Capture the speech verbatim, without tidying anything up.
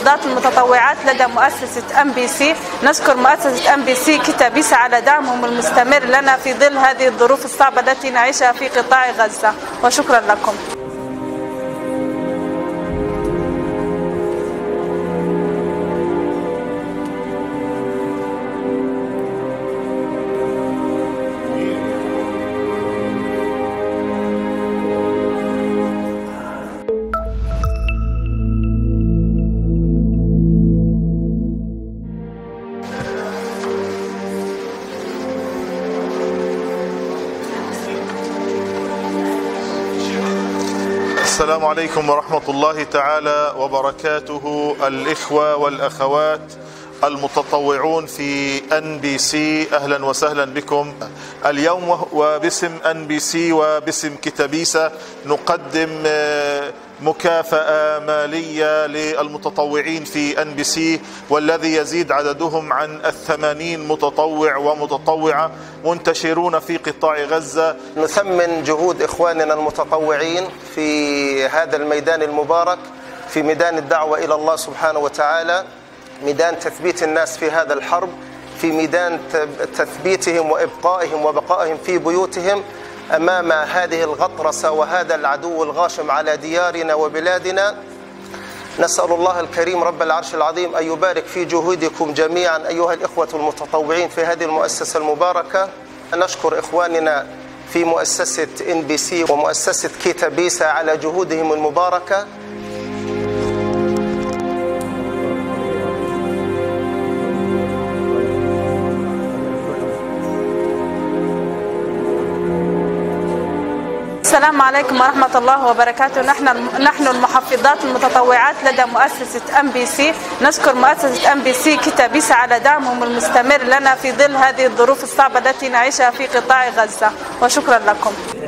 المحفظات المتطوعات لدى مؤسسة أم بي سي. نشكر مؤسسة أم بي سي كتابيس على دعمهم المستمر لنا في ظل هذه الظروف الصعبة التي نعيشها في قطاع غزة، وشكرا لكم. السلام عليكم ورحمة الله تعالى وبركاته. الإخوة والأخوات المتطوعون في أن بي سي، أهلا وسهلا بكم. اليوم وباسم أن بي سي وباسم كتابيسة نقدم مكافأة مالية للمتطوعين في أن بي سي، والذي يزيد عددهم عن الثمانين متطوع ومتطوعة منتشرون في قطاع غزة. نثمن جهود إخواننا المتطوعين في هذا الميدان المبارك، في ميدان الدعوة إلى الله سبحانه وتعالى، ميدان تثبيت الناس في هذا الحرب، في ميدان تثبيتهم وإبقائهم وبقائهم في بيوتهم أمام هذه الغطرسة وهذا العدو الغاشم على ديارنا وبلادنا. نسأل الله الكريم رب العرش العظيم أن يبارك في جهودكم جميعا أيها الإخوة المتطوعين في هذه المؤسسة المباركة. نشكر إخواننا في مؤسسة إن بي سي ومؤسسة كتابيسة على جهودهم المباركة. السلام عليكم ورحمة الله وبركاته. نحن نحن المحفظات المتطوعات لدى مؤسسة أم بي سي. نشكر مؤسسة أم بي سي كتابيس على دعمهم المستمر لنا في ظل هذه الظروف الصعبة التي نعيشها في قطاع غزة، وشكرا لكم.